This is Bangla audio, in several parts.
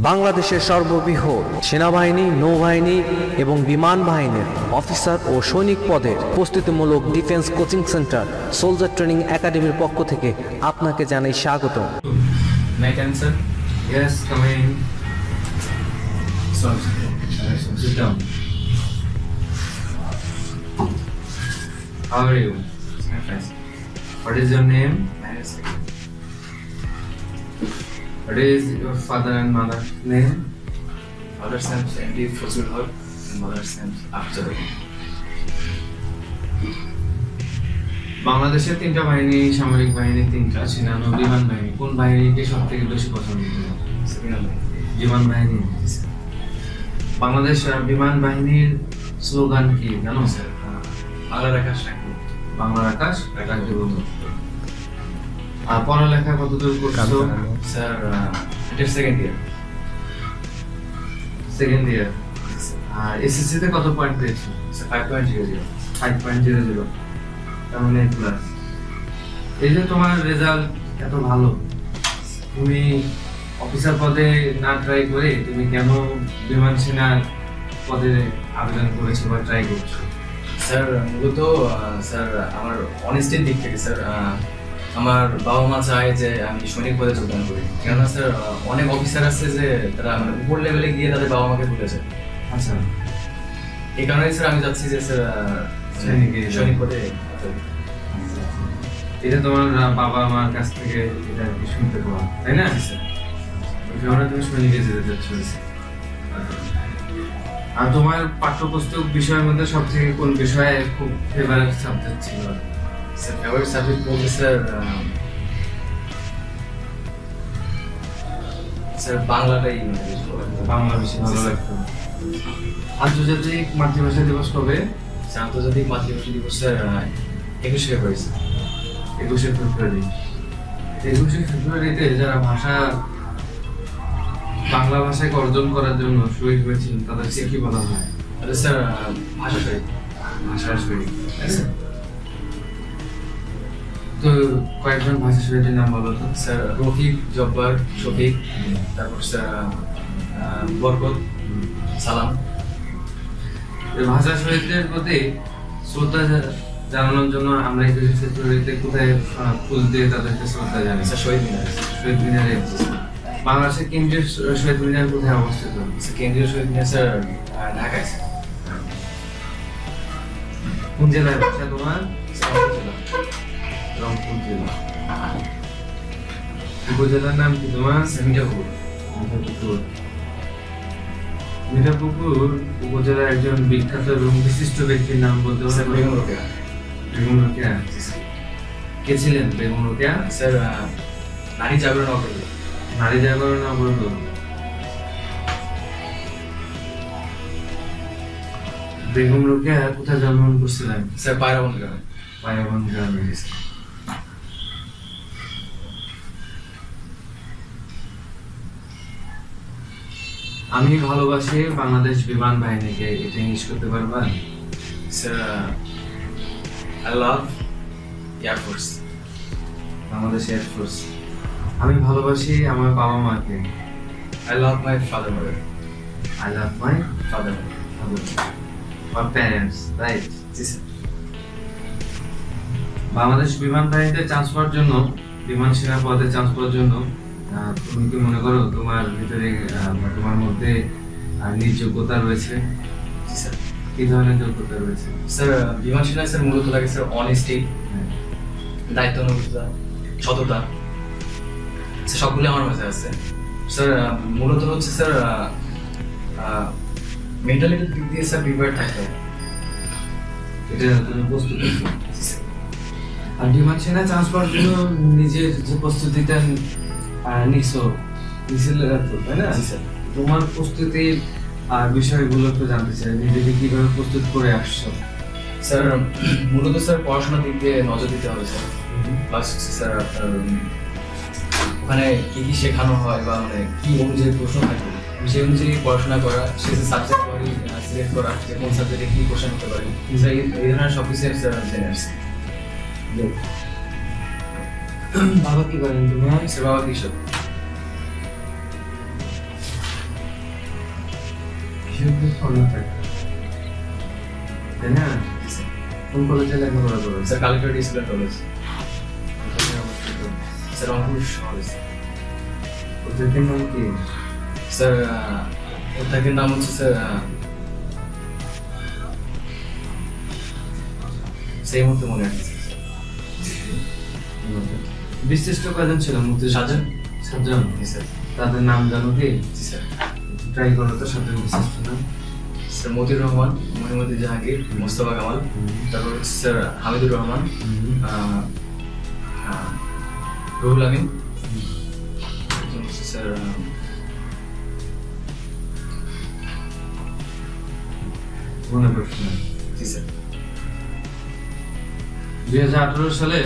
বাংলাদেশের সর্ববৃহৎ সেনাবাহিনী, নৌবাহিনী এবং বিমান বাহিনীর অফিসার ও সৈনিক পদের প্রস্তুতিমূলক defence coaching centre soldier training একাডেমির পক্ষ থেকে আপনাকে জানাই স্বাগত। Night answer? Yes, come in. So, sit down. How are you? I'm fine. What is your name? What is your father and mother's name? Father's name is MD Fazul Haq and mother's name is Afzal. বাংলাদেশের তিনটা বাহিনী, সামরিক বাহিনী তিনটা, সেনানো বিমান বাহিনী, কোন বাহিনীকে সব থেকে বেশি পছন্দ করেন? বিমান বাহিনী। বাংলাদেশ বিমান বাহিনীর স্লোগান কি জানো? স্যার বাংলার আকাশ রাখবো। বাংলার আকাশ রাখবো। পড়ালেখা কতদূর করছো? স্যার এটা সেকেন্ড ইয়ার। Second year. আর এসএসসি তে কত পয়েন্ট পেয়েছো? স্যার 5.00। 5.00। কেমন এই ক্লাস? এই যে তোমার রেজাল্ট এত ভালো, তুমি অফিসার পদে না ট্রাই করে তুমি কেন বিমান সেনার পদে আবেদন করেছো বা ট্রাই করছো? স্যার মূলত স্যার আমার অনেস্টির দিক থেকে স্যার আমার বাবা মা চায় যে আমি সৈনিক পদে যোগদান করি, কেননা স্যার অনেক অফিসার আছে যে তারা মানে উপর লেভেলে গিয়ে তাদের বাবা মাকে ভুলেছে। আচ্ছা, এই কারণে স্যার আমি চাচ্ছি যে স্যার সৈনিক পদে। এটা তোমার বাবা মার কাছ থেকে এটা শুনতে পাওয়া, তাই না? স্যার তুমি সৈনিকে যেতে চাচ্ছ। আর তোমার পাঠ্যপুস্তক বিষয়ের মধ্যে সব থেকে কোন বিষয়ে খুব ফেভারিট সাবজেক্ট ছিল? স্যার ফেভারিট সাবজেক্ট বলতে স্যার স্যার বাংলাটাই বাংলা বেশি ভালো লাগতো। আন্তর্জাতিক মাতৃভাষা দিবস কবে? আন্তর্জাতিক মাতৃভাষা দিবস স্যার 21 ফেব্রুয়ারি। 21 ফেব্রুয়ারি। 21 ফেব্রুয়ারিতে যারা বাংলা ভাষাকে অর্জন করার জন্য শহীদ হয়েছিলেন তাদেরকে কি বলা হয়? স্যার ভাষা শহীদ। ভাষা শহীদ। তো কয়েকজন ভাষা শহীদের নাম বলো তো। স্যার রফিক, জব্বার, শফিক, তারপর স্যার বরকত, সালাম। ভাষা শহীদদের প্রতি শ্রদ্ধা জানানোর জন্য আমরা 21 ফেব্রুয়ারিতে কোথায় ফুল দিয়ে তাদেরকে শ্রদ্ধা জানাই? স্যার শহীদ মিনার। শহীদ মিনারে। বাংলাদেশের কেন্দ্রীয় শহীদ মিনার কোথায় অবস্থিত? কেন্দ্রীয় শহীদ মিনার স্যার ঢাকায়। কোন জেলায় বাসা তোমার? রংপুর জেলা। উপজেলার নাম কি তোমার? মিঠাপুকুর। মিঠাপুকুর উপজেলার একজন বিখ্যাত এবং বিশিষ্ট ব্যক্তির নাম বলতে স্যার বেগম রোকেয়া। বেগম রোকেয়া। কে ছিলেন বেগম রোকেয়া? স্যার নারী জাগরণ অগ্রদূত। নারী জাগরণ অগ্রদূত। বেগম রোকেয়া কোথায় জন্মগ্রহণ করছিলেন? স্যার পায়রাবন গ্রামে। পায়রাবন গ্রামে। আমি ভালোবাসি বাংলাদেশ বিমান বাহিনীকে, এটা ইংলিশ করতে পারবা? Sir I love Air Force. Bangladesh air force. আমি ভালোবাসি আমার বাবা মাকে। I love my father mother. I love my Father. or parents, right? জি স্যার। বাংলাদেশ বিমান বাহিনীতে চান্স পাওয়ার জন্য, বিমান সেনা পদে চান্স পাওয়ার জন্য তুমি কি মনে করো তোমার ভিতরে বা তোমার মধ্যে নিজ যোগ্যতা রয়েছে? জি স্যার। কি ধরনের যোগ্যতা রয়েছে? স্যার বিমান সেনায় স্যার মূলত লাগে স্যার অনেস্টি, দায়িত্বানুগতা, সততা, স্যার সবগুলো আমার মাঝে আছে। স্যার মূলত হচ্ছে স্যার মেন্টালিটির দিক দিয়ে স্যার প্রিপেয়ার থাকতে হবে। এটা তুমি প্রস্তুত আছো? আর বিমান সেনা চান্স পাওয়ার জন্য নিজের যে প্রস্তুতিটা নিছো, তাই না? জি স্যার। তোমার প্রস্তুতির বিষয়গুলো একটু জানতে চাই, নিজেকে কিভাবে প্রস্তুত করে আসছো? স্যার মূলত স্যার পড়াশোনার দিক দিয়ে নজর দিতে হবে স্যার। প্লাস হচ্ছে স্যার আপনার ওখানে কি কি শেখানো হয় বা মানে কি অনুযায়ী প্রশ্ন থাকে সেই অনুযায়ী পড়াশোনা করা, সে সাবজেক্ট সিলেক্ট করা যে কোন সাবজেক্টে কি কোশ্চেন হতে পারে, স্যার এই ধরনের সব কিছু স্যার জেনে আসছে। বাবা কি করেন তোমার? স্যার বাবা কৃষক। বিশ্ববিদ্যালয় কর্ণাটক, তাই না? জি স্যার। কোন কলেজে লেখাপড়া করো? স্যার কালেক্টর ডিসিপ্লিন কলেজ কোথায় অবস্থিত? স্যার রংপুর শহরে স্যার। প্রত্যেকটির নাম কি? স্যার অধ্যাপকের নাম হচ্ছে স্যার সেই মুহূর্তে মনে আছে বিশিষ্ট কয়জন ছিল মুক্তিযোদ্ধা? 7 7 জন। জি স্যার। তাদের নাম জানো কি? জি স্যার। ট্রাই করো তো 7 জন বিশিষ্ট নাম। স্যার মতিউর রহমান, মহিমুদ্দিন জাহাঙ্গীর, মোস্তফা কামাল, তারপর হচ্ছে স্যার হামিদুর রহমান, রুহুল আমিন, একজন হচ্ছে স্যার মনে পড়ছে না। জি স্যার। 2018 সালে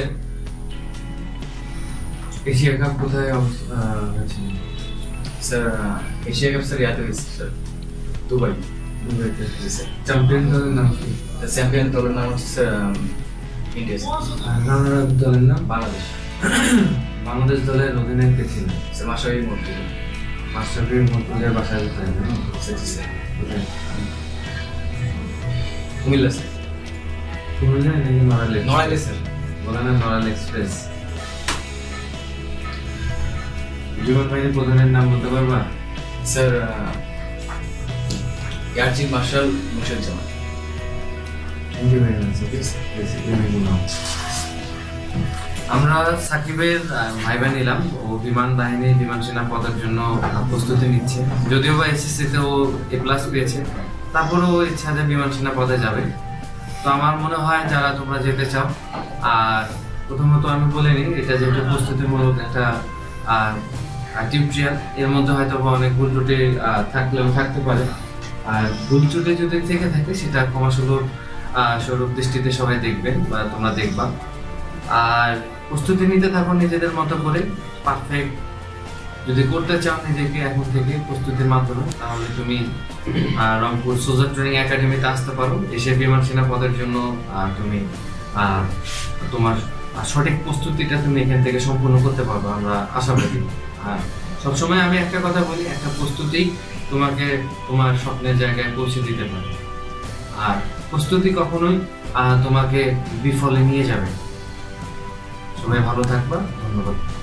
এশিয়া কাপ কোথায় হয়েছে? স্যার এশিয়া কাপ স্যার ইয়াতে হয়েছে স্যার দুবাই। দুবাইতে। জি স্যার। চ্যাম্পিয়ন দলের নাম কি? চ্যাম্পিয়ন দলের নাম হচ্ছে স্যার ইন্ডিয়া স্যার। আর রানার আপ দলের নাম? বাংলাদেশ। বাংলাদেশ দলের অধিনায়ক কে ছিলেন? স্যার মাশরাফি মর্তুজা। মাশরাফি মর্তুজার বাসায় কোথায়? জানো? স্যার জি স্যার। কোথায়? কুমিল্লা স্যার। কুমিল্লা নাকি নড়াইল? নড়াইলে স্যার। বলে না নড়াইল এক্সপ্রেস। বিমান বাহিনীর প্রধানের নাম বলতে পারবা? Sir air chief marshal Murshiduzzaman. আমরা সাকিবের ভাইবা নিলাম, ও বিমান বাহিনী বিমান সেনা পদের জন্য প্রস্তুতি নিচ্ছে। যদিও বা এসএসসিতে ও A+ পেয়েছে, তারপরেও ইচ্ছা যে বিমান সেনা পদে যাবে। তো আমার মনে হয় যারা তোমরা যেতে চাও, আর প্রথমত আমি বলে নিই, এটা যেহেতু প্রস্তুতিমূলক একটা টিউটোরিয়াল, এর মধ্যে হয়তো বা অনেক ভুল ত্রুটি থাকলেও থাকতে পারে। আর ভুল ত্রুটি যদি থেকে থাকে সেটা ক্ষমাসুলভ স্বরূপ দৃষ্টিতে সবাই দেখবেন বা তোমরা দেখবা। আর প্রস্তুতি নিতে থাকো নিজেদের মতো করে, পারফেক্ট যদি করতে চাও নিজেকে এখন থেকে প্রস্তুতির মাধ্যমে, তাহলে তুমি রংপুর সোলজার ট্রেনিং একাডেমিতে আসতে পারো। এসে বিমান সেনা পদের জন্য তুমি তোমার সঠিক প্রস্তুতিটা তুমি এখান থেকে সম্পূর্ণ করতে পারবো, আমরা আশাবাদী। আর সবসময় আমি একটা কথা বলি, একটা প্রস্তুতি তোমাকে তোমার স্বপ্নের জায়গায় পৌঁছে দিতে পারে। আর প্রস্তুতি কখনোই তোমাকে বিফলে নিয়ে যাবে। সবাই ভালো থাকবা, ধন্যবাদ।